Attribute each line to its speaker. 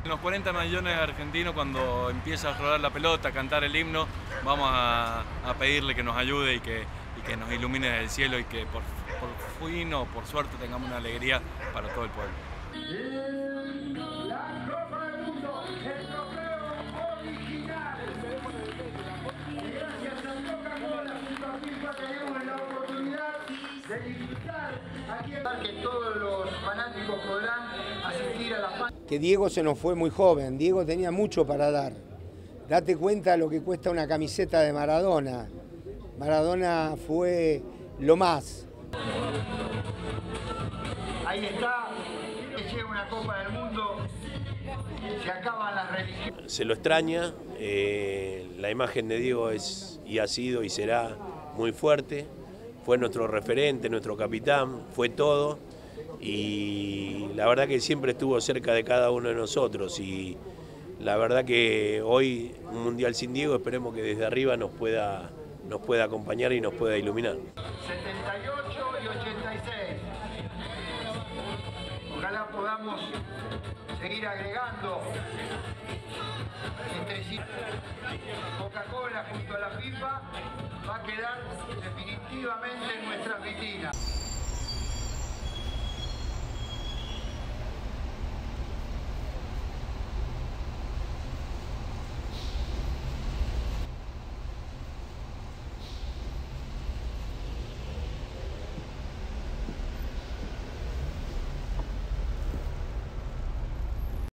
Speaker 1: Los 40 millones de argentinos, cuando empieza a rodar la pelota, a cantar el himno, vamos a pedirle que nos ayude y que nos ilumine desde el cielo y que por fin o por suerte tengamos una alegría para todo el pueblo.
Speaker 2: La Copa del Mundo, el trofeo original. Gracias a Coca-Cola, junto a FIFA, tenemos la oportunidad de disfrutar aquí que todos los fanáticos podrán asistir a la
Speaker 3: que Diego se nos fue muy joven, Diego tenía mucho para dar. Date cuenta lo que cuesta una camiseta de Maradona. Maradona fue lo más.
Speaker 2: Ahí está, que llega una Copa del Mundo, se acaban las religiones.
Speaker 4: Se lo extraña, la imagen de Diego es y ha sido y será muy fuerte. Fue nuestro referente, nuestro capitán, fue todo. Y la verdad que siempre estuvo cerca de cada uno de nosotros y la verdad que hoy un mundial sin Diego esperemos que desde arriba nos pueda acompañar y nos pueda iluminar.
Speaker 2: 78 y 86. Ojalá podamos seguir agregando entre sí. Coca-Cola junto a la FIFA va a quedar definitivamente en nuestras vitrinas.